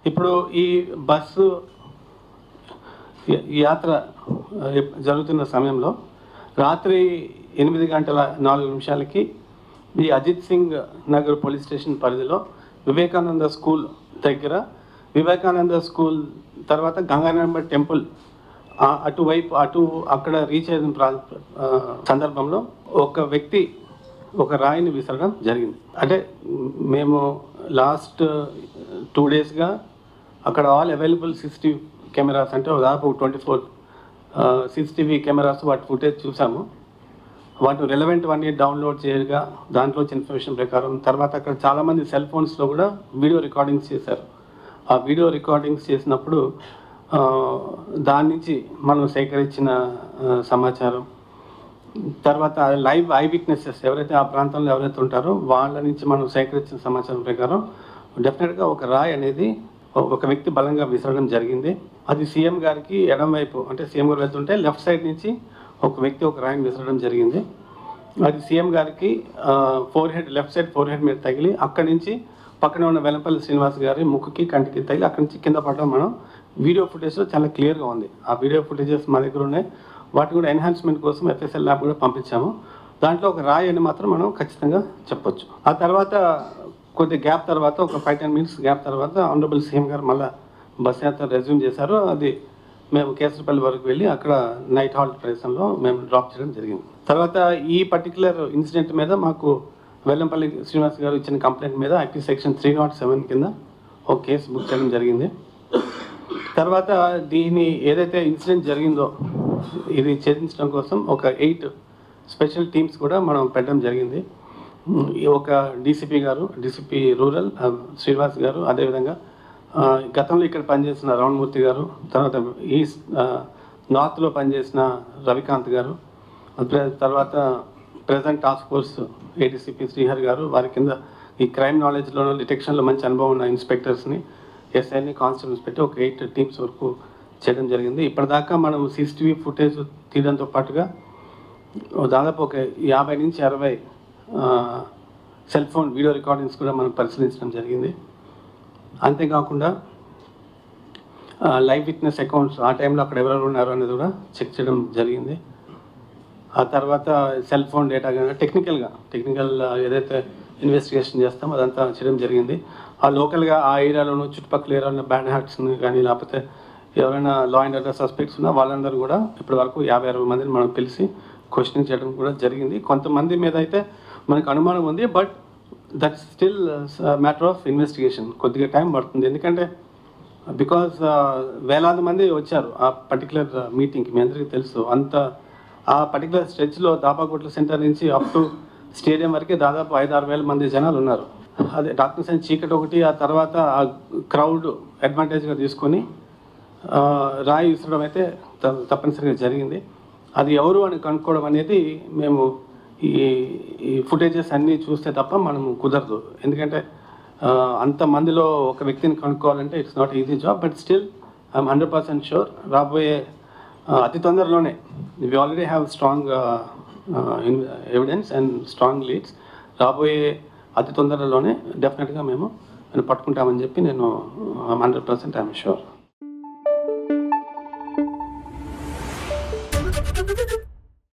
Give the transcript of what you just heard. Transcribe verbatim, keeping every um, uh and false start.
ఇప్పుడు ఈ బస్సు యాత్ర జరుగుతున్న సమయంలో రాత్రి ఎనిమిది గంటల నాలుగు నిమిషాలకి ఈ అజిత్ సింగ్ నగర్ పోలీస్ స్టేషన్ పరిధిలో వివేకానంద స్కూల్ దగ్గర వివేకానంద స్కూల్ తర్వాత గంగానమ్మ టెంపుల్ అటువైపు అటు అక్కడ రీచ్ అయిన సందర్భంలో ఒక వ్యక్తి ఒక రాయిని విసరడం జరిగింది. అంటే మేము లాస్ట్ టూ డేస్గా అక్కడ ఆల్ అవైలబుల్ సీసీటీవీ కెమెరాస్ అంటే దాదాపు ట్వంటీ ఫోర్ సీసీటీవీ కెమెరాస్ వాటి ఫుటేజ్ చూసాము. వాటి రెలవెంట్ అన్నీ డౌన్లోడ్ చేయగా దాంట్లో వచ్చిన ఇన్ఫర్మేషన్ ప్రకారం తర్వాత అక్కడ చాలామంది సెల్ ఫోన్స్లో కూడా వీడియో రికార్డింగ్స్ చేశారు. ఆ వీడియో రికార్డింగ్స్ చేసినప్పుడు దాని నుంచి మనం సేకరించిన సమాచారం తర్వాత లైవ్ ఐ విట్నెసెస్ ఎవరైతే ఆ ప్రాంతంలో ఎవరైతే ఉంటారో వాళ్ళ నుంచి మనం సేకరించిన సమాచారం ప్రకారం డెఫినెట్గా ఒక రాయి అనేది ఒక వ్యక్తి బలంగా విసరడం జరిగింది. అది సీఎం గారికి ఎడం వైపు అంటే సీఎం గారు వెళ్తుంటే లెఫ్ట్ సైడ్ నుంచి ఒక వ్యక్తి ఒక రాయిని విసరడం జరిగింది. అది సీఎం గారికి forehead left side forehead మీద తగిలి అక్కడి నుంచి పక్కన ఉన్న వెలంపల్లి శ్రీనివాస్ గారి ముక్కుకి కంటికి తగిలి అక్కడి నుంచి కింద పడడం మనం వీడియో ఫుటేజ్లో చాలా క్లియర్గా ఉంది. ఆ వీడియో ఫుటేజెస్ మా దగ్గర ఉన్నాయి. వాటి కూడా ఎన్హాన్స్మెంట్ కోసం ఎఫ్ఎస్ఎల్ ల్యాబ్ కూడా పంపించాము. దాంట్లో ఒక రాయి అని మాత్రం మనం ఖచ్చితంగా చెప్పొచ్చు. ఆ తర్వాత కొద్ది గ్యాప్ తర్వాత ఒక ఫైవ్ టెన్ మినిట్స్ గ్యాప్ తర్వాత ఆనరబుల్ సీఎం గారు మళ్ళీ బస్ యాత్ర రెజ్యూమ్ చేశారు. అది మేము కేసరపల్లి వరకు వెళ్ళి అక్కడ నైట్ హాల్ట్ ప్రదేశంలో మేము డ్రాప్ చేయడం జరిగింది. తర్వాత ఈ పర్టికులర్ ఇన్సిడెంట్ మీద మాకు వెల్లంపల్లి శ్రీనివాస్ గారు ఇచ్చిన కంప్లైంట్ మీద IP section three nought seven కింద ఒక కేసు బుక్ చేయడం జరిగింది. తర్వాత దీని ఏదైతే ఇన్సిడెంట్ జరిగిందో ఇది ఛేదించడం కోసం ఒక ఎయిట్ స్పెషల్ టీమ్స్ కూడా మనం పెట్టడం జరిగింది. ఒక డీసీపీ గారు డీసీపీ రూరల్ శ్రీనివాస్ గారు, అదేవిధంగా గతంలో ఇక్కడ పనిచేసిన రావణమూర్తి గారు, తర్వాత ఈస్ట్ నార్త్లో పనిచేసిన రవికాంత్ గారు, తర్వాత present task force ADCP Srihari గారు, వారి కింద ఈ క్రైమ్ నాలెడ్జ్లో డిటెక్షన్లో మంచి అనుభవం ఉన్న ఇన్స్పెక్టర్స్ని ఎస్ఐని కానిస్టేబుల్స్ పెట్టి ఒక ఎయిట్ టీమ్స్ వరకు చేయడం జరిగింది. ఇప్పటిదాకా మనం సీసీటీవీ ఫుటేజ్ తీయడంతో పాటుగా దాదాపు ఒక యాభై నుంచి అరవై సెల్ ఫోన్ వీడియో రికార్డింగ్స్ కూడా మనం పరిశీలించడం జరిగింది. అంతేకాకుండా లైవ్ విట్నెస్ అకౌంట్స్ ఆ టైంలో అక్కడ ఎవరెవరు ఉన్నారు అనేది కూడా చెక్ చేయడం జరిగింది. ఆ తర్వాత సెల్ ఫోన్ డేటా కానీ టెక్నికల్గా టెక్నికల్ ఏదైతే ఇన్వెస్టిగేషన్ చేస్తామో అదంతా చేయడం జరిగింది. ఆ లోకల్గా ఆ ఏరియాలోనూ చుట్టుపక్కల ఏరియాలో బ్యాడ్ హ్యాక్ట్స్ని కానీ లేకపోతే ఎవరైనా లా అండ్ ఆర్డర్ సస్పెక్ట్స్ ఉన్నా వాళ్ళందరూ కూడా ఇప్పటి వరకు యాభై అరవై మందిని మనం పిలిచి క్వశ్చనింగ్ చేయడం కూడా జరిగింది. కొంతమంది మీద అయితే మనకు అనుమానం ఉంది, but that still matter of investigation. కొద్దిగా టైం పడుతుంది, ఎందుకంటే బికాజ్ వేలాది మంది వచ్చారు ఆ పర్టికులర్ మీటింగ్కి. మీ అందరికీ తెలుసు అంత ఆ పర్టికులర్ స్ట్రెచ్లో దాపాకోట్ల సెంటర్ నుంచి అప్ టు స్టేడియం వరకే దాదాపు ఐదు ఆరు వేల మంది జనాలు ఉన్నారు. అదే డాక్టర్స్ అండ్ చీకటి ఒకటి, ఆ తర్వాత ఆ క్రౌడ్ అడ్వాంటేజ్గా తీసుకొని రాయి విసరడం అయితే తప్పనిసరిగా జరిగింది. అది ఎవరు అని కనుక్కోవడం అనేది మేము ఈ ఈ ఫుటేజెస్ అన్నీ చూస్తే తప్ప మనము కుదరదు. ఎందుకంటే అంతమందిలో ఒక వ్యక్తిని కనుక్కోవాలంటే it's not easy job. But still I'm hundred percent sure రాబోయే అతి తొందరలోనే we already have strong evidence and strong leads. రాబోయే అతి తొందరలోనే డెఫినెట్గా మేము పట్టుకుంటామని చెప్పి నేను హండ్రెడ్ పర్సెంట్ ఐఎమ్ షూర్.